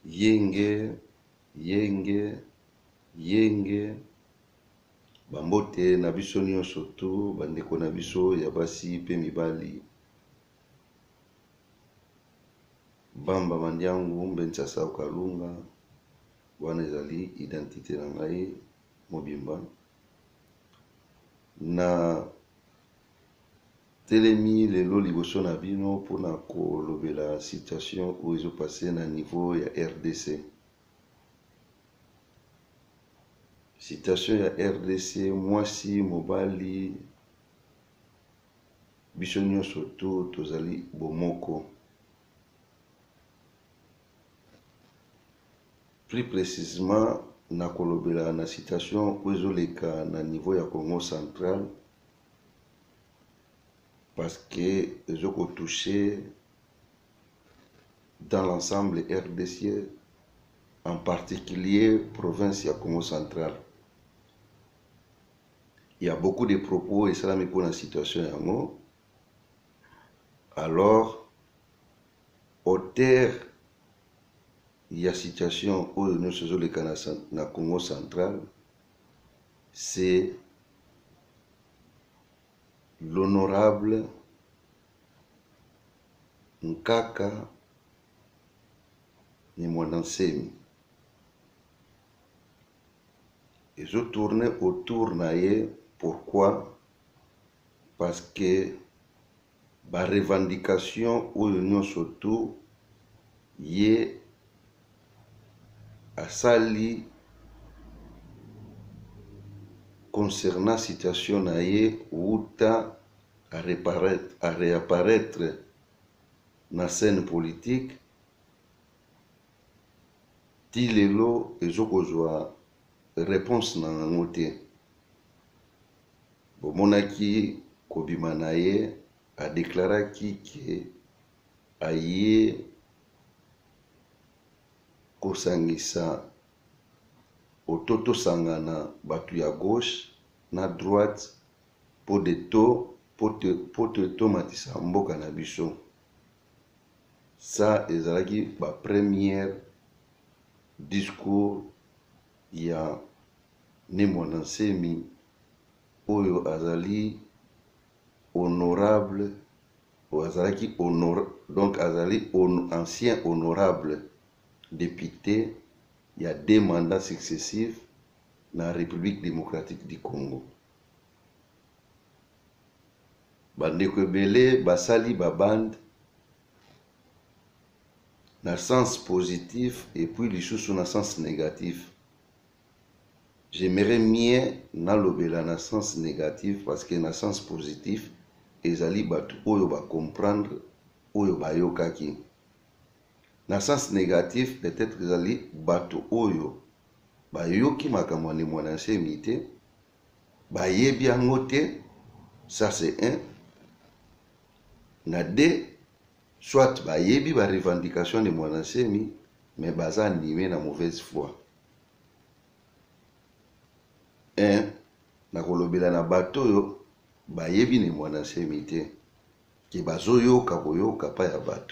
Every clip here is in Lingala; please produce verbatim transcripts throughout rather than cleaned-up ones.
Yenge, yenge, yenge, bambote na biso nyonso tu bandeko na biso ya basi pe mibali. Bamba Mandiangu Mbenza Sao Kalunga, wana ezali identité na ngai mobimba. Na telemi lelo liboso na bino pona kolobela situation oyo ezopase na niveau ya R D C. Situation ya R D C, mwasi mobali biso nyonso tu tozali bomoko. Plus précisément na kolobela na situation oyo ezoleka na niveau ya Congo central, parce que je peux toucher dans l'ensemble R D C, en particulier province ya Congo central. Il y a beaucoup de propos et cela me pose la situation yango. Alors, auteur il y a situation où nous sommes le na Congo central, c'est l'honorable Nkaka Nimwanansemi. Et je tournais autour naie, pourquoi? Parce que la revendication ou l'union surtout y a sali concernant la situation naie où ta à réapparaître, à réapparaître dans la scène politique, tilelo et jokozwa réponse na ngote. Bomonaki kobima naye a déclaré que aye kosangisa ototo sangana batu ya gauche na droite pour de to pour te pour te tomatisa mboka na biso. Ça ezalaki ba première discours ya Nimwanansemi oyo azali honorable ou azalaki honor donc azali on, ancien honorable député, il y a deux mandats successifs dans la République démocratique du Congo. Bandeko ebele basali babande dans le sens positif et puis les choses dans le sens négatif. J'aimerais mieux nalobela dans le sens négatif parce que dans le sens positif, ezali batu oyo ba comprendre oyo ba yokaki. Dans le sens négatif, peut-être ezali batu oyo ba yoki makambo ni Nimwanansemi te, ba yebi yango te, ça c'est un. Na deux, soit ba yebi ba revendication de Nimwanansemi, mais baza animé na mauvaise foi. Un, na kolobela na bato yo ba yebi Nimwanansemi te, ki bazo yoka koyoka pa ya bato.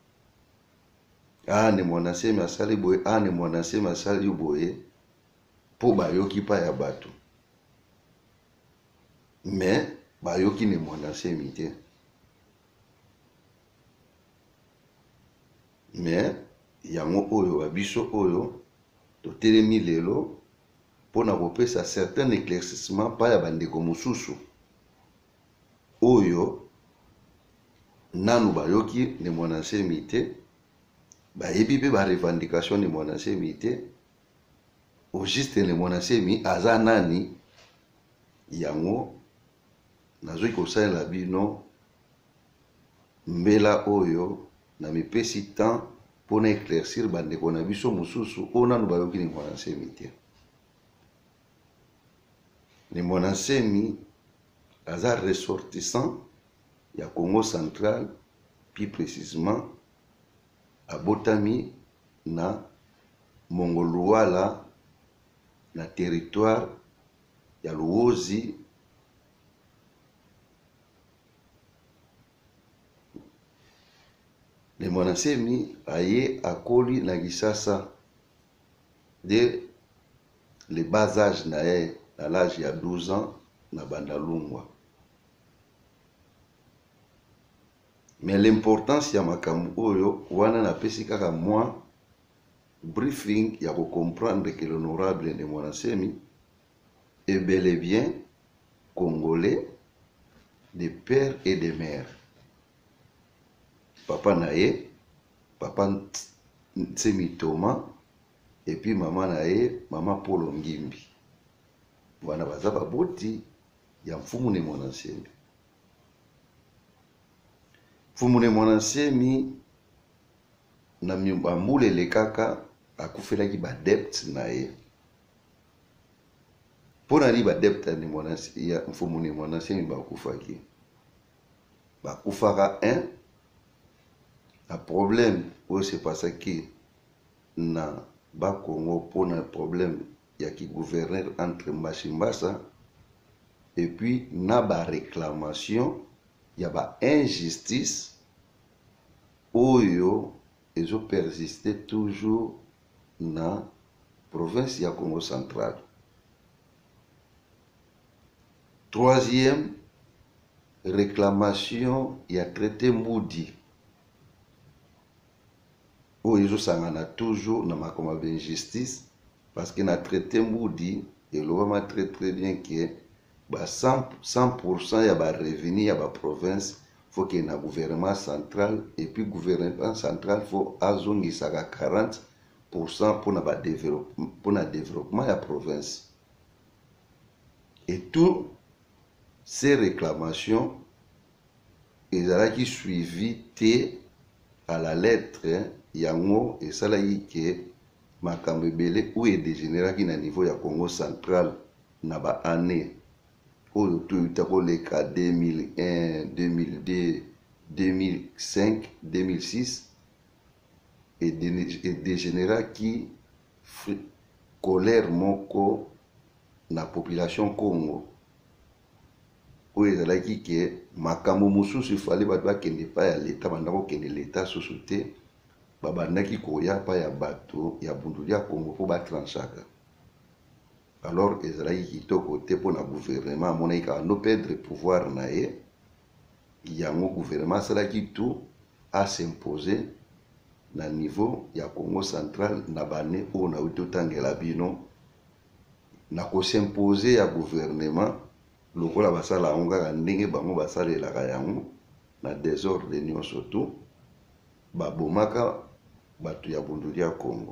Ah, Nimwanansemi asali boye, ah, Nimwanansemi asali boye, po ba yoki pa ya bato. Mais ba yoki Nimwanansemi te. Mais yango oyo babiso oyo to telemi lelo pona kopesa certain éclaircissement pa ya bandeko mosusu oyo nanu bayoki Nimwanansemi te, bayebi pe ba revendication Nimwanansemi te, au juste Nimwanansemi aza nani yango nazoi kosalela bino mbela oyo na mipesi temps pour éclaircir bandeko na biso mosusu o nanu bayoki Nimwanansemi te. Nimwanansemi aza ressortissant ya Congo central, plus précisément abotami na Mongoluala na territoire ya Luozi le mwanasemi aye akoli na Kisasa de le bas âge na ye à l'âge ya douze ans na Bandalungwa. Mais l'importance ya makambo oyo wana napesi kaka moi briefing ya ko comprendre que l'honorable de Mwanasemi est bel et bien congolais de père et de mère. Papa naye, papa Ntsemi Thomas, et puis maman naye, maman Polo Ngimbi. Wana baza baboti ya mfumu ne Mwanasemi. Mfumu ne Mwanasemi na mbule le kaka akufelaki ba debt naye. Pona li ba debt ni Mwanasemi ya mfumu ne Mwanasemi bakufaki. Bakufaka un un problème où c'est parce que na ba Congo pour un problème ya qui gouverneur entre Mbachimbasa et puis na ba réclamation ya ba injustice oyo ezo persister toujours na province ya Congo central. Troisième réclamation ya traité Moudi oyo ezo sangana toujours na makoma d'injustice parce que na traité Moudi elobama très très bien que ba cent pour cent ya ba revenu ya ba province faut que na gouvernement central et puis gouvernement central faut azongisaka quarante pour cent pour na ba développement pour na développement ya province. Et tout ces réclamations ezalaki suivi te à la lettre yango esalaki ke makambo ebele oyo edégénéraki na niveau ya Congo central na ba année oyo toyuta koleka deux mille un, deux mille deux, deux mille cinq, deux mille six edégénéraki colère moko na population Congo oyo ezalaki ke makambo mosusu ifali bato bakende pa ya leta banda kokende leta susu te babandaki koya pa ya bato ya bunduli ya Congo po batranchaka. Alors ezalaki kitoko te mpo na gouvernement amonaki kaka no perdre pouvoir na ye yango gouvernement asalaki tout à s'imposer na niveau ya Congo central na bane oyo nauti otangela bino na kosimpose ya gouvernement lokola basala yango kaka ndenge bango basalelaka yango na désordre nyonso tu babomaka bato ya bunduli ya Congo.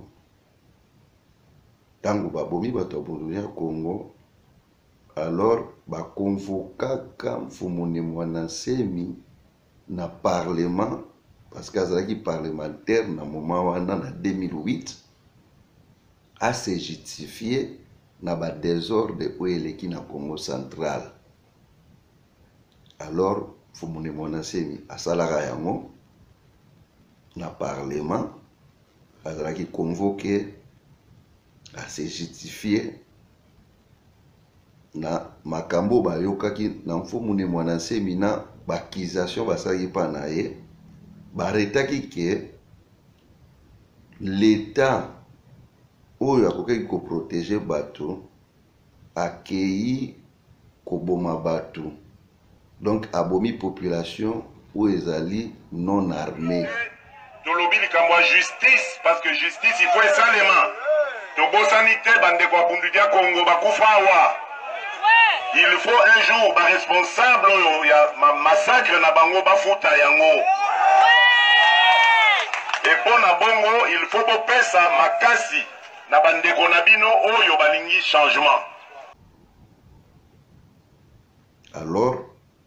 Tango babomi bato ya bunduli ya Congo alors bakonvokaka mfumu ne Mwanasemi na parlement parce que azalaki parlementaire na moment wana na deux mille huit a se justifier na ba désordre oyo eleki na Congo central. Alors mfumu ne Mwanasemi asalaka yango na parlement azalaki convoqué à se justifier na makambo bayokaki na mfumu ne Mwanasemi na bakisation basalaki pa na ye baretaki ke l'état oyo akokaki koprotege bato akei koboma bato donc abomi population oyo ezali non armée. Tolobi likambo ya justice parce que justice il faut esalema tobosani te bandeko ya bunduli ya Congo bakufa awa. Il faut un jour ba responsable oyo ya ma massacre na bango bafuta yango. Et pour na bongo il faut bopesa makasi na bandeko na bino oyo balingi changement. Alors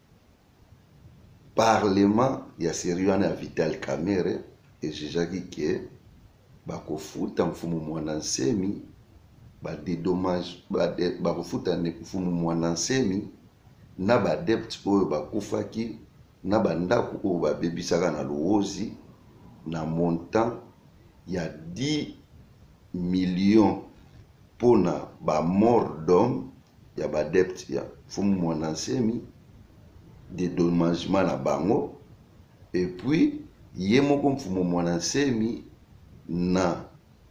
parlement ya sérieux na Vital Kamerhe ejejaki ke bakofuta mfumu Mwanasemi ba dédommage bakofuta mfumu Mwanasemi na ba debt oyo bakufaki na bandako oyo babebisaka na Luozi na montant ya dix millions pona ba mort d'homme ya ba debt ya mfumu Mwanasemi dédommagement na bango et puis ye moko mfumu mwanasemi na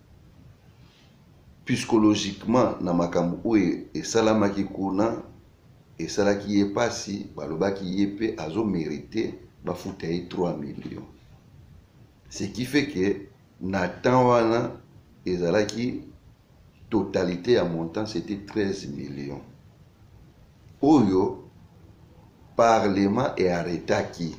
psychologiquement na makambo oyo esalamaki kuna esalaki ye pasi balobaki ye pe azo mérité bafuta ye trois millions. Ce qui fait que na temps wana ezalaki totalité ya montant c'était treize millions. Oyo parlement et arrêtaki.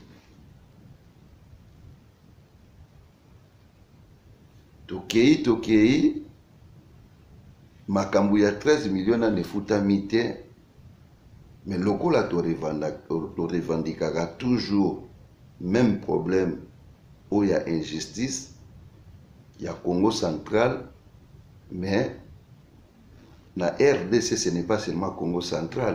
Tokei tokei makambo ya treize millions na nefutami te, mais lokola to revendikaka toujours même problème ou ya injustice ya Congo central, mais na R D C ce n'est pas seulement Congo central.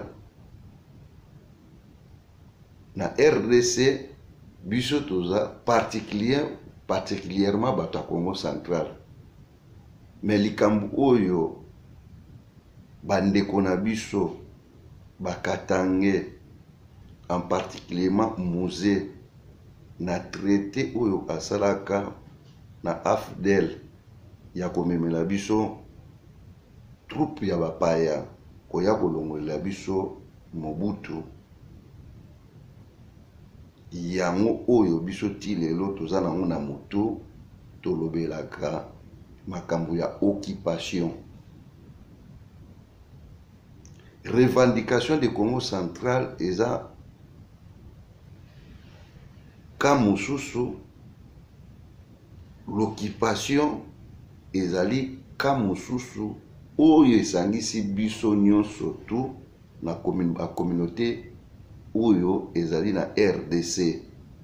Na R D C biso toza particulier particulièrement bato Congo central, mais likambu oyo bandeko na biso bakatange en particulièrement musée na traité oyo asalaka na afdel ya komemela biso troupe ya bapaya koya kolongolela biso Mobutu, yango oyo biso ti lelo toza nango na moto tolobelaka makambo ya occupation. Revendication de Congo central eza kamususu, l'occupation ezali kamususu oyo esangisi biso nyonso tu na communauté oyo ezali na R D C.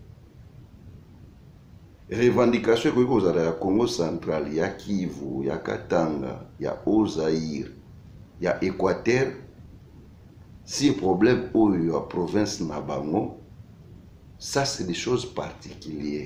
Revendication ekoki kozala ya Congo central, ya Kivu, ya Katanga, ya Ozaïre, ya Équateur. Si problème oyo ya province na bango, ça c'est des choses particulières.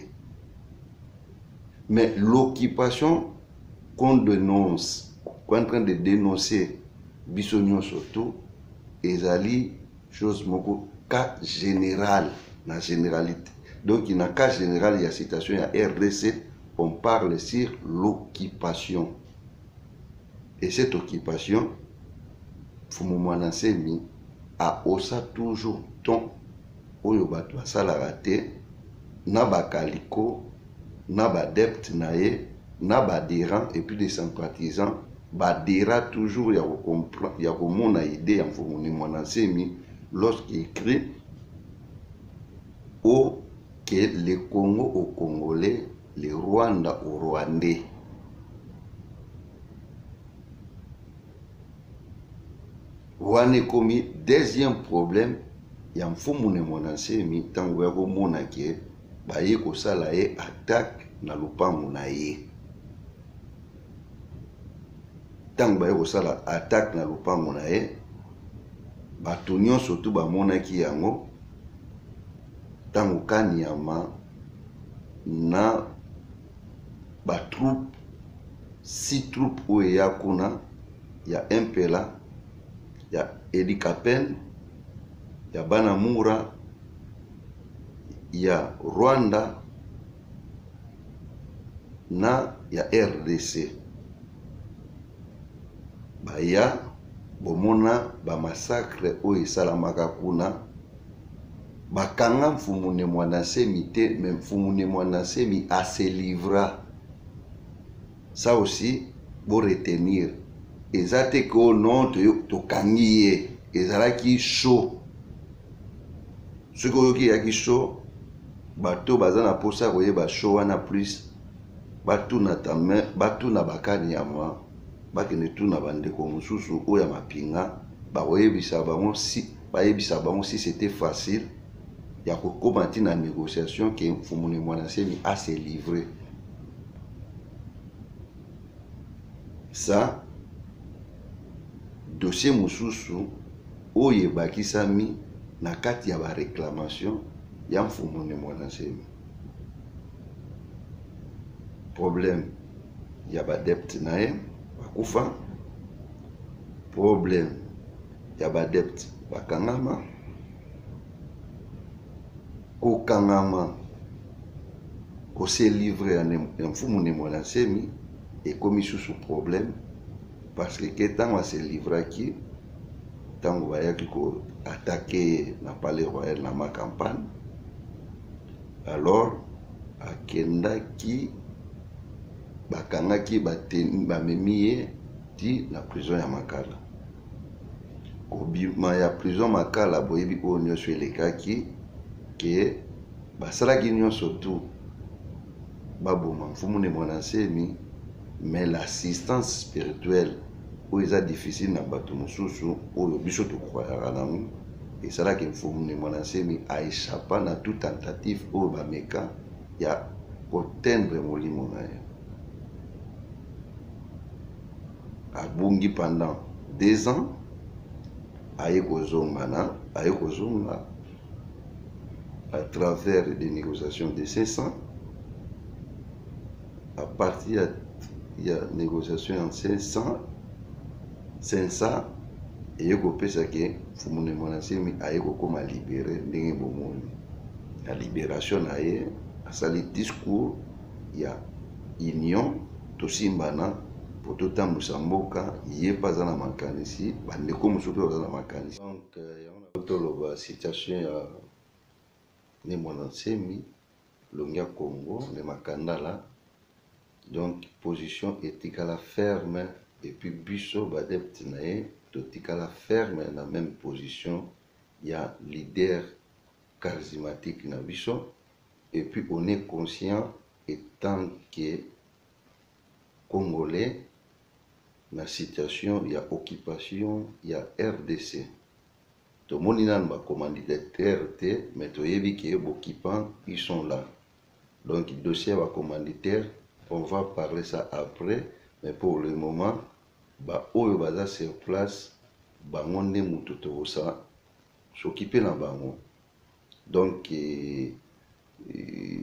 Mais l'occupation qu'on dénonce, qu'on est en train de dénoncer biso nyonso tu ezali chose moko cas général, na généralité. Donc il y a un cas général, il y a citation, il y a R D C, on parle sur l'occupation. Et cette occupation, Mfumu Mwanasemi a osa toujours ton oyo bato basalaka te na bakaliko na badepte na ye na badérant et puis des sympathisants badéra toujours ya comprendre ya komona idée ya Mfumu Mwanasemi lorsqu'il écrit au que le Congo au Congolais, le Rwanda au Rwandais. Wane komi deuxième problème ya Mfumu Mwanasemi tango ya komona ke baye kosala ye attaque na lupango na ye. Tango baye kosala attaque na lupango na ye, bato nyonso tu bamonaki yango tango Kanyama na ba troupe si troupe oyo ya kuna ya Impela, ya Edi Kapen, ya Banamura, ya Rwanda na ya R D C. Baya bomona ba massacre oyo esalamaka kuna, bakanga Mfumu Mwanasemi te, mais Mfumu Mwanasemi a se livra. Ça aussi, pour retenir. Ezate ko non to kangi ye, ezalaki chaud. Ce qui est chaud, bato bazana posa koye ba show wana plus, batu na tame, batu na bakani ya mwa, bakene tu na bandeko mususu oya mapinga, ba oyebisa bango si, ba yebisa bango si c'était facile. Il y a commenté dans la négociation que Mfumu Mwanasemi a se livré. Ça, dossier Moussousou, oye bakisami, na kati ya ba réclamation, ya Mfumu Mwanasemi. Problème, il y a ba depte nae, bakufa. Problème, il y a ba depte, bakangama. Kokangama qu'on s'est livré à un fou mon émonansemi et comme sous ce problème parce que que tant on s'est livré qui tant on va qui ko attaquer na palais royal na ma campagne alors akenda qui bakanga qui bateni bamemie ti la prison ya Makala kobima ya prison Makala boyebi o nyonso elekaki ke basalaki nyonso tu baboma mfumu ne monansemi mais l'assistance spirituelle où il est difficile na bato mosusu oyo biso tokoyaka nango esalaki mfumu ne monansemi a échappa na toute tentative oyo bameka ya kotendre molimo na ye abungi pendant deux ans aye kozonga na aye kozonga à travers des négociations de cinq ans à partir il y a négociation en cinq cents cinq cents et kopesa ke mfumu ne monansemi aye kokoma libéré ndenge bomoni la libération na ye asali discours ya union tosimbana po totambusa mboka ye paza na makanisi bandeko mosusu mpe baza na makanisi donc yango toloba situation ya ne monansemi longi ya Congo ne makandala donc position etikala ferme et puis biso badepte na ye totikala ferme na même position ya leader charismatique na biso et puis on est conscient étant que Congolais na situation il y a occupation il y a R D C tout le monde n'a pas commanditaire R T mais tu as vu que les occupants ils sont là donc le dossier va commanditaire on va parler ça après mais pour le moment ba oyo baza sur place bango nde mutu tokosa s'occuper na bango donc eh, eh,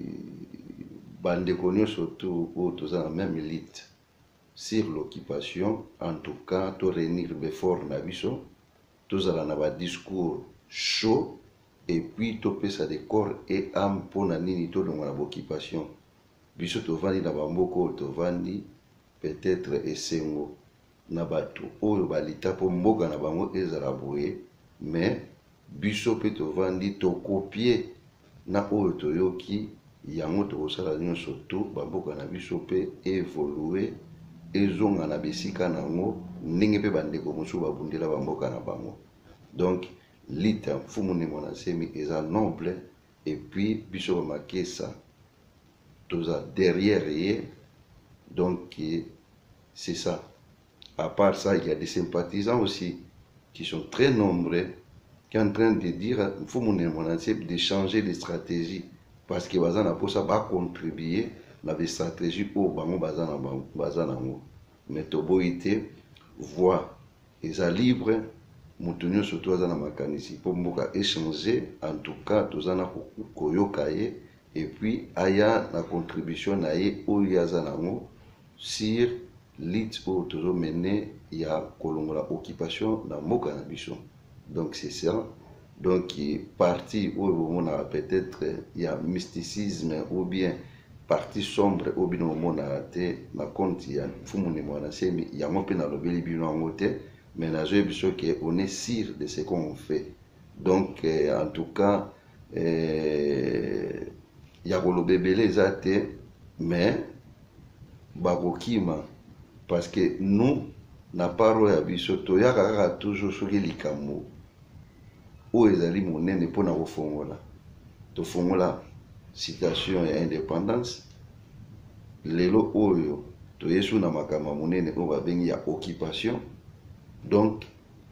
bandeko nyonso tu oyo toza na même élite sur l'occupation en tout cas to réunir befort na biso tozala na ba discours chaud et puis topesa de corps et âme mpona nini tolonga na boccupation biso tovandi na bamboka oyo tovandi peut-être esengo na bato oyo balita mpo mboka na bango ezala boye mais biso mpe tovandi tokopie na oyo toyoki yango tokosala nyonso tu bamboka na biso mpe évolue ezonga na bisika nango ndenge mpe bandeko mosusu babundela bamboka na bango donc lita mfumu ne monansemi eza noble et puis biso bamakesa toza derrière ye donc c'est ça. À part ça, il y a des sympathisants aussi qui sont très nombreux qui sont en train de dire il faut de changer de stratégie parce que bazana pour ça va contribuer à la stratégie pour bango bazana bazana mais toboité voix ils sont libres mutunyo surtout bazana makanisi pour mboka échanger en tout cas tozana koyokaye et puis aya la contribution na ye oyazana ngo sur lit pour toujours mener il y a kolongola occupation dans mboka na biso donc c'est ça donc partie où on a peut-être il y a mysticisme ou bien partie sombre ou bien on a raté na compte il y a fumu ne mwana semi il y a mo pe na lobeli bino ngote mais na je biso que on est sûr de ce qu'on fait donc euh, en tout cas euh, il y a kolobebele zate mais bakokima parce que nous na paro ya biso toyaka kaka toujours soki likambo oyo ezali monene mpona kofongola tofongola citation ya indépendance lelo oyo toyesu na makambo monene oyo babengi ya occupation donc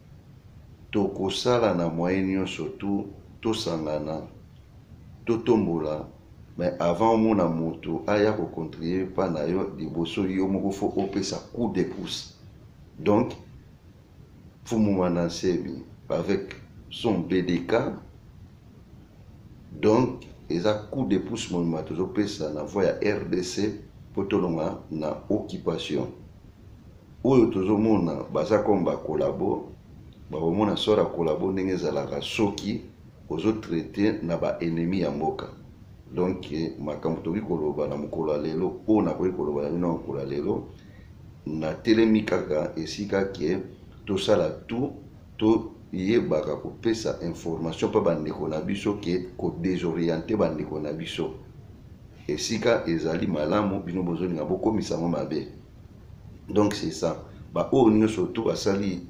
tokosala na moyen nyonso tu tosangana totombola mais avant omona moto aya kocontribuer mpa na yo liboso yo moko fo opesa coup de pouce donc fumu monansemi avec son B D K donc eza coup de pouce monima tozopesa na voie ya R D C po tolonga na occupation oyo tozomona baza comme bakolabo bakomona sora kolabo ndenge ezalaka soki ozotraite na baennemi ya mboka donc makambo toki koloba na mokolo ya lelo oyo nakoki koloba na bino na mokolo ya lelo natelemi kaka esika ke tosala tout toyebaka kopesa information mpa bandeko na biso ke kodésoriente bandeko na biso esika ezali malamu bino bozolinga bokomisango mabe. Donc c'est ça baoyo nyonso to basali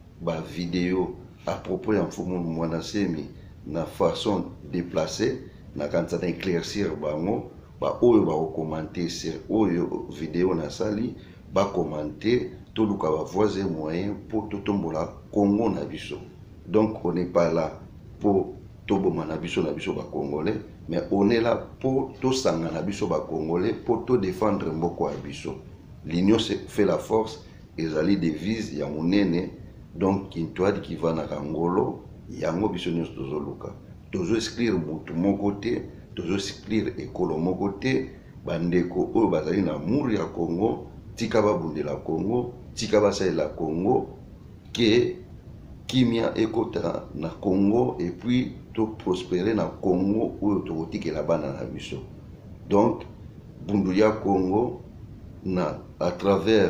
bavideo à propos ya mfumu mwana semi na façon déplacée na kanisa na éclaircir bango baoyo bakokomante sur oyo vidéo nasali bakomante toluka bavoise moyen pour totombola Congo na biso. Donc on n'est pas là pour toboma na biso na biso ba Congolais, mais on est là pour tosanga na biso ba Congolais pour to défendre mboko ya biso. L'union fait la force, ezali devise ya monene, donc kintoadi qui va na Kangolo yango biso nyonso tozoluka tozo exclure mutu moko te, tozo exclure ekolo moko te, bandeko oyo bazali na muru ya Congo tika babundela Congo, tika basalela Congo, ke kimia ekota na Congo et puis to prospérer na Congo oyo tokotikela bana na biso. Donc bundu ya Congo na à travers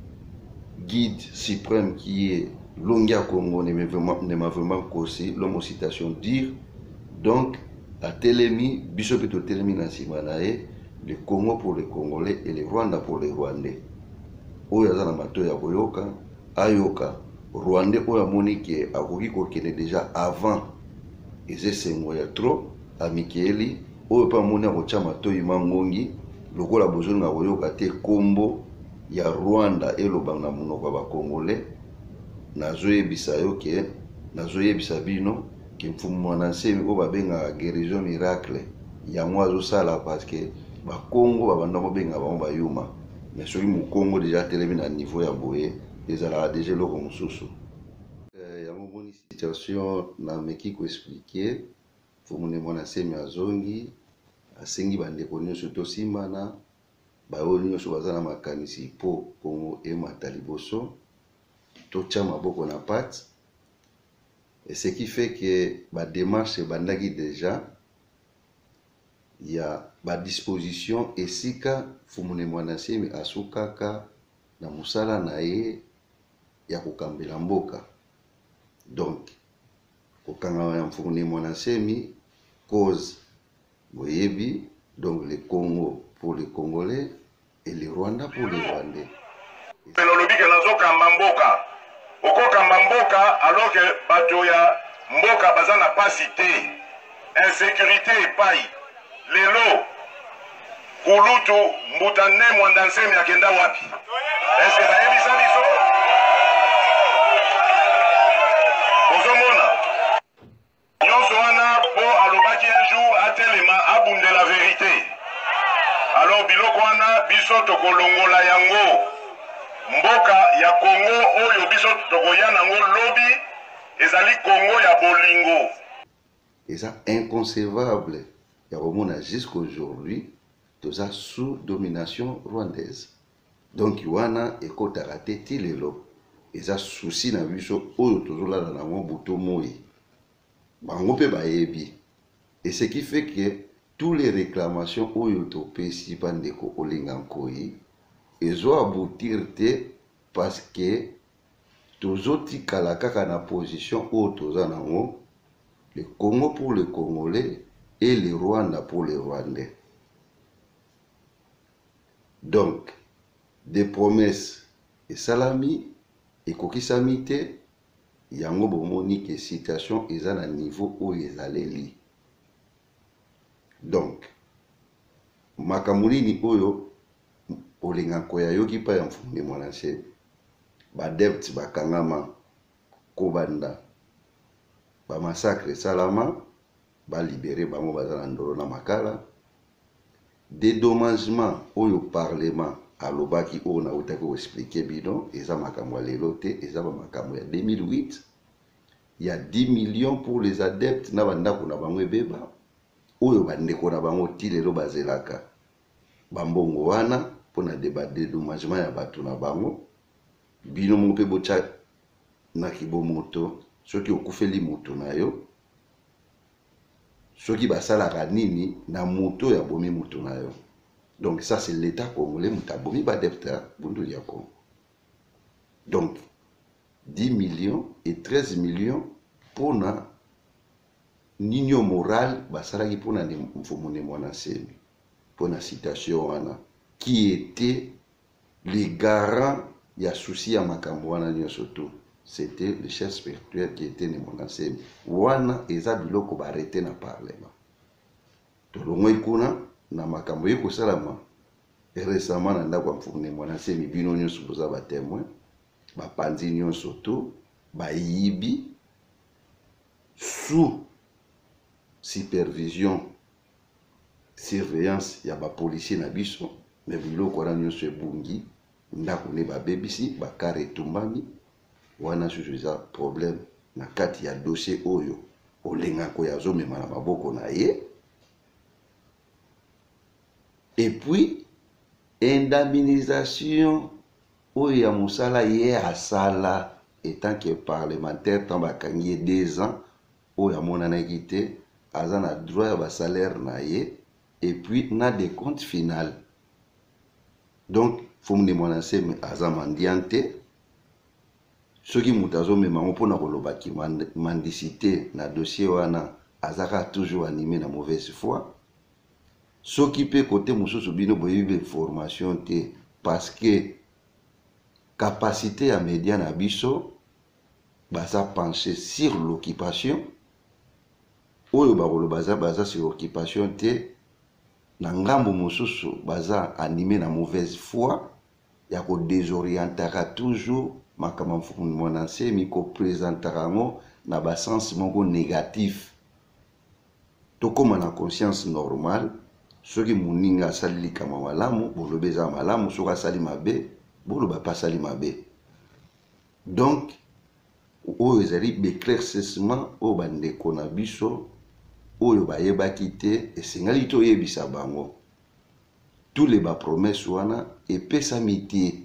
guide suprême qui est Longia Congo ne m'a vraiment causé l'homme citation dire. Donc à Télémi biso peto Télémi na simanae le Congo pour les Congolais et le Rwanda pour les Rwandais. Oyo azana mato ya boyoka ayoka Rwandais oyo amoni ke akoki kokende déjà avant ezesengo ya trop a Mikeli oyo pa moni akotia mato imangongi lokola bozonga boyoka te kombo ya Rwanda eloba na monoko ba Congolais nazoyebisa yo ke nazoyebisa bino ke mfumu mwana nsemi oyo babengaka guérison miracle yango azosala parce que ba Congo babanda kobenga bango bayuma. Mais sur le Congo déjà télévision à niveau ya boye ezalaka déjà loko mosusu. Il y a une bonne situation na meki ko expliquer fumune mwana semi azongi asengi bandeko nyonso tosimbana baoyo nyonso baza na makanisi po Congo emata liboso totia maboko na pate. Et ce qui fait que ba démarche bandaki déjà il y a ba disposition esika fumune mwana semi asukaka na musala na ye ya kokambela mboka. Donc kokanga ya fumune mwana semi cause boyebi, donc le Congo pour les Congolais et le Rwanda pour les Rwandais. Penolobi ke nazo kamba mboka oko kamba mboka alors que bato ya mboka baza na pasité insécurité epai lelo kulutu mbutane mwanda nsemi akenda wapi? Est-ce que bayebisa biso? Bozomona nyonso wana po alobaki un jour atelema abunde la vérité. Alors biloko wana biso tokolongola yango mboka ya Congo oyo biso tokoya nango lobi ezali Congo ya bolingo. Et ça inconcevable. Il y a jusqu'à aujourd'hui, tout ça sous domination rwandaise. Donc, il y a un école raté tilelo. Et ça souci na biso oyo tozola na ngo buto moi. Bango pe baebi. Et ce qui fait que toutes les réclamations oyo to pesi bandeko olingankoi ezo aboutir te parce que tozoti kala kaka na position oyo toza nango le Congo pour les Congolais et le Rwanda pour les Rwandais. Donc, des promesses et salami et kokisamite, yango bomoni ke situation eza na niveau où ezaleli. Donc, makamulini oyo olinga koya yoki pa ya mfumu mwana se ba debt bakangama kobanda ba massacre salama ba libérer bango bazana ndolo na makala dédommagement oyo parlement alobaki oyo na utaki ko expliquer bino eza makambo lelo te eza ba makambo ya deux mille huit. Il y a dix millions pour les adeptes na bandako na bango ebeba oyo bandeko na bango tilelo bazelaka bambongo wana pona débat dédommagement ya bato na bango bino mo pe bocha na kibomoto soki okufeli moto na yo soki basalaka nini na moto ya bomi moto na yo. Donc ça c'est l'état congolais muta bomi ba depta bundu ya Congo. Donc dix millions et treize millions pour na nino moral basalaki pour na mfumune mwana semi pour na citation wana qui était les garants ya souci ya makambo wana nyonso tout. C'était le chef spirituel qui était né mwana semi wana eza biloko ba arrêter na parlement. Tolongoi kuna na makambo yeko salama et récemment na ndako mfumune mwana semi bino nyonso boza ba témoin ba panzi nyonso tout ba yibi sous supervision surveillance ya ba policier na biso mais biloko wana nyonso ebungi ndako ne ba bebisi ba kare tumbami wana suza problème na kati ya dossier oyo olenga ko ya zomema na maboko na ye. Et puis indemnisation oyo ya musala ye asala étant que parlementaire tant bakangi deux ans oyo amona quitté azana droit ya ba salaire na ye et puis na des comptes final. Donc faut me demander c'est mais azamandiante soki mutazo mema mpona kolobaki mendicité na dossier wana azaka toujours animé na mauvaise foi. Soki pe côté mususu bino boyibe formation te parce que capacité à média na biso baza pencher sur l'occupation oyo bakolo baza baza sur occupation te na ngambo mususu baza animé na mauvaise foi ya ko désorientaka toujours makama mwana semi ko présentera ngo na ba sens moko négatif. To koma na conscience normale soki muninga sali kama malamu bolobeza malamu soka sali mabe boloba pas sali mabe. Donc oyo ezali d'éclaircissement o bandeko na biso oyo bayebaki te esengali to yebisa bango tous les ba promesses wana epesami te.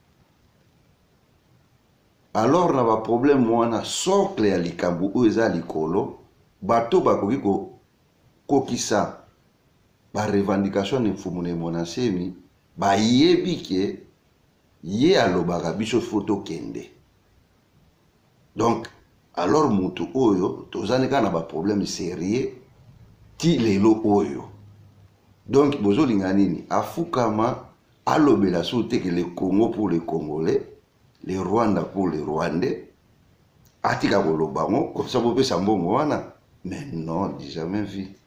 Alors na ba problème wana socle ya likambo oyo eza likolo bato bakoki ko kokisa ba revendication ne mfumune mwana semi ba yebi ke ye alobaka biso photo kende. Donc alors mutu oyo tozanika na ba problème sérieux ti lelo oyo. Donc bozo linga nini afukama alobela soute que le Congo pour les Congolais, le Rwanda pour les Rwandais, atika kolobango comme ça bope sambongo wana. Mais non, j'ai jamais vu.